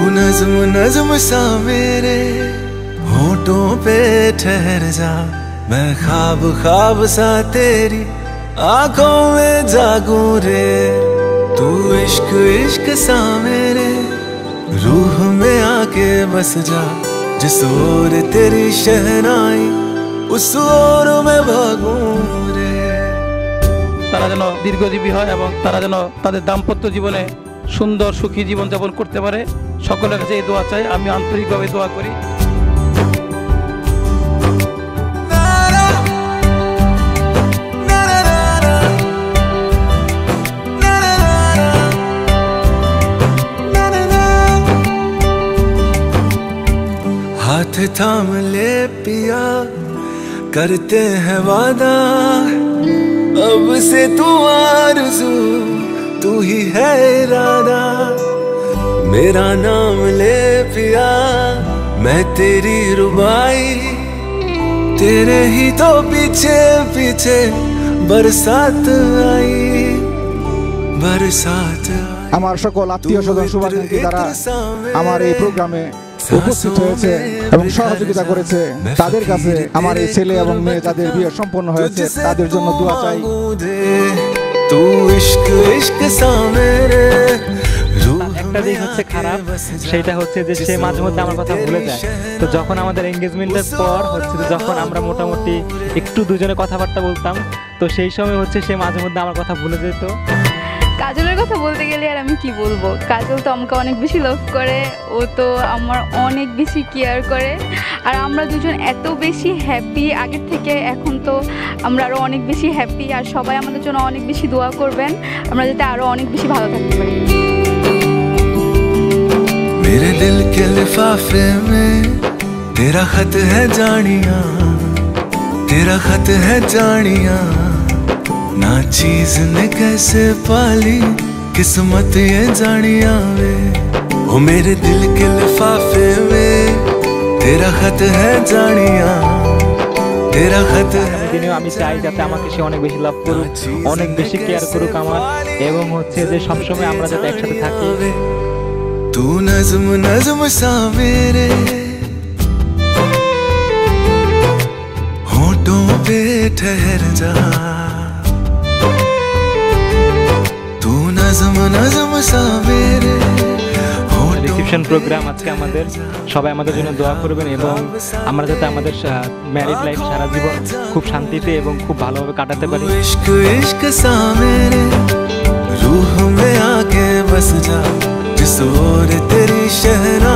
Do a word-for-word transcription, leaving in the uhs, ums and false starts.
नज़्म नज़्म सा मेरे होठों पे ठहर जा, मैं ख्वाब ख्वाब सा तेरी आंखों में जागूं रे। तू इश्क इश्क सा मेरे रूह में आके बस जा, जिस ओर तेरी शहनाई उस ओर में भागूं रे। তারা যেন দীর্ঘজীবী হয় এবং তারা যেন তাদের দাম্পত্য জীবনে সুন্দর সুখী জীবন যাপন করতে পারে, সকলের কাছে এই দোয়া চাই। আমি আন্তরিকভাবে দোয়া করি। हाथ थाम ले पिया, करते हैं वादा, अब से तू आरज़ू तू ही है इरादा। मेरा नाम ले पिया, मैं तेरी रुबाई, तेरे ही तो पीछे पीछे बरसात आई, बरसात आई। আমার সকল আত্মীয় স্বজন শুভাকাঙ্ক্ষী যারা আমার এই প্রোগ্রামে উপস্থিত হয়েছে এবং সহযোগিতা করেছে, তাদের কাছে আমার এই ছেলে এবং মেয়ে যাদের বিয়ে সম্পন্ন হয়েছে তাদের জন্য দোয়া চাই। একটা দিক হচ্ছে খারাপ, সেটা হচ্ছে যে সে মাঝে মধ্যে আমার কথা ভুলে যায়। তো যখন আমাদের এঙ্গেজমেন্টের পর হচ্ছে যে যখন আমরা মোটামুটি একটু দুজনে কথাবার্তা বলতাম, তো সেই সময় হচ্ছে সে মাঝে মধ্যে আমার কথা ভুলে যেত। কাজলের কথা বলতে গেলে আর আমি কি বলবো, কাজল তো আমাকে অনেক বেশি লাভ করে, ও তো আমার অনেক বেশি কেয়ার করে, আর আমরা দুজন এত বেশি হ্যাপি আগের থেকে। এখন তো আমরা আরও অনেক বেশি হ্যাপি, আর সবাই আমাদের জন্য অনেক বেশি দোয়া করবেন আমরা যাতে আরও অনেক বেশি ভালো থাকতে পারি। मेरे दिल के लिफाफे में तेरा खत है जानिया, तेरा खत है जानिया, ना चीज ने कैसे पाली किस्मत ये जानिया वे। ओ मेरे दिल के लिफाफे में तेरा खत है जानिया, तेरा खत है। দিনেও আমি চাই যাতে আমাকে সে অনেক বেশি লাভ করুক, অনেক বেশি কেয়ার করুক আমার, এবং হচ্ছে যে সবসময় আমরা যাতে একসাথে থাকি। तू नज़्म नज़्म सा मेरे होठों पे ठहर जा, तू नज़्म नज़्म सा मेरे। রিসেপশন প্রোগ্রাম আজকে আমাদের, সবাই আমাদের জন্য দোয়া করবেন এবং আমরা যাতে আমাদের ম্যারিড লাইফ সারা জীবন খুব শান্তিতে এবং খুব ভালোভাবে কাটাতে পারি। इश्क इश्क सा मेरे रूह में आके बस जा, जिस ओर तेरी शहना